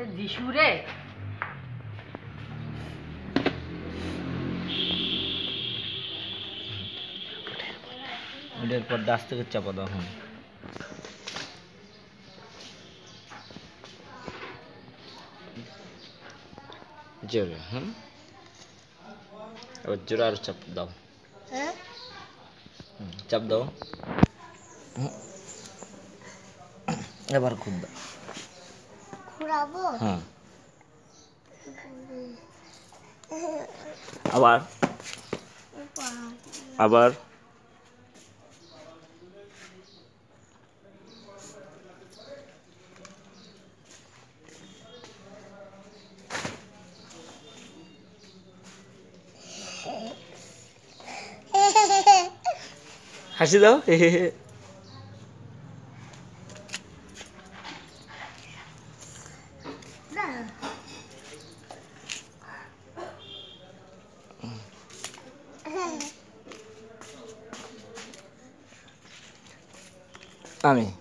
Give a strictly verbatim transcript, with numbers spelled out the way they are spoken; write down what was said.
যিশু রে এটার পর দাস থেকে চাপা দাও। হ্যাঁ জোরে। হ্যাঁ এবার জোরে আর চাপ দাও। চাপ দাও। এবার খুব দাও। ঘুরাবো। হ্যাঁ আবার আবার হাসি দাও। হে হে হে। আমি